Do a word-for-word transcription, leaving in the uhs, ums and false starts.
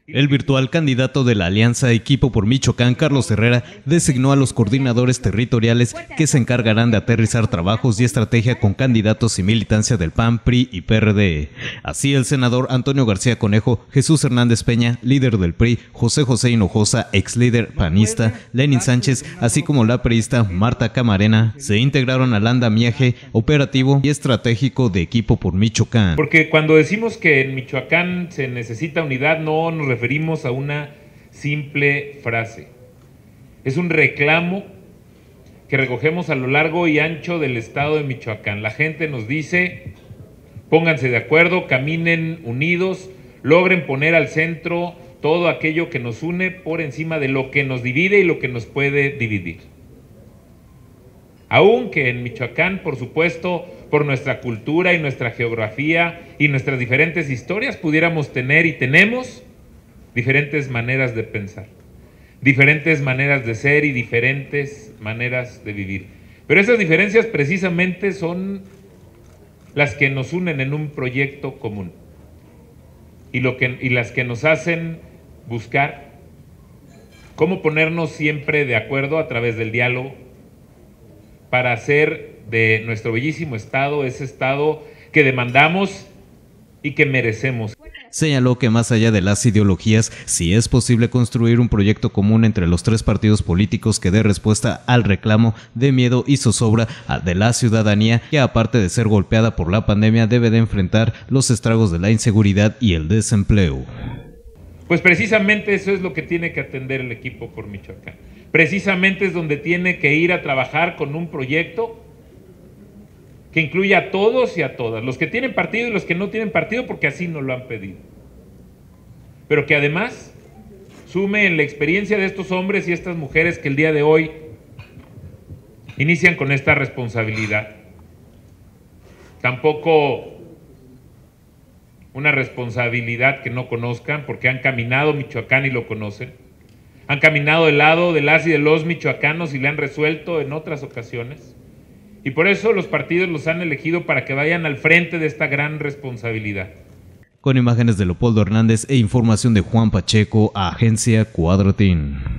El virtual candidato de la Alianza Equipo por Michoacán, Carlos Herrera, designó a los coordinadores territoriales que se encargarán de aterrizar trabajos y estrategia con candidatos y militancia del P A N, P R I y P R D. Así, el senador Antonio García Conejo, Jesús Hernández Peña, líder del P R I, José José Hinojosa, ex líder panista, Lenin Sánchez, así como la priista Marta Camarena, se integraron al andamiaje operativo y estratégico de Equipo por Michoacán. Porque cuando decimos que en Michoacán se necesita unidad, no nos referimos a una simple frase. Es un reclamo que recogemos a lo largo y ancho del estado de Michoacán. La gente nos dice, pónganse de acuerdo, caminen unidos, logren poner al centro todo aquello que nos une por encima de lo que nos divide y lo que nos puede dividir. Aunque en Michoacán, por supuesto, por nuestra cultura y nuestra geografía y nuestras diferentes historias, pudiéramos tener y tenemos diferentes maneras de pensar, diferentes maneras de ser y diferentes maneras de vivir. Pero esas diferencias precisamente son las que nos unen en un proyecto común y, lo que, y las que nos hacen buscar cómo ponernos siempre de acuerdo a través del diálogo para hacer de nuestro bellísimo estado ese estado que demandamos y que merecemos. Señaló que más allá de las ideologías, sí es posible construir un proyecto común entre los tres partidos políticos que dé respuesta al reclamo de miedo y zozobra de la ciudadanía, que aparte de ser golpeada por la pandemia, debe de enfrentar los estragos de la inseguridad y el desempleo. Pues precisamente eso es lo que tiene que atender el Equipo por Michoacán. Precisamente es donde tiene que ir a trabajar con un proyecto que incluya a todos y a todas, los que tienen partido y los que no tienen partido, porque así nos lo han pedido. Pero que además sume en la experiencia de estos hombres y estas mujeres que el día de hoy inician con esta responsabilidad. Tampoco una responsabilidad que no conozcan, porque han caminado Michoacán y lo conocen. Han caminado del lado de las y de los michoacanos y le han resuelto en otras ocasiones. Y por eso los partidos los han elegido para que vayan al frente de esta gran responsabilidad. Con imágenes de Leopoldo Hernández e información de Juan Pacheco, Agencia Cuadratín.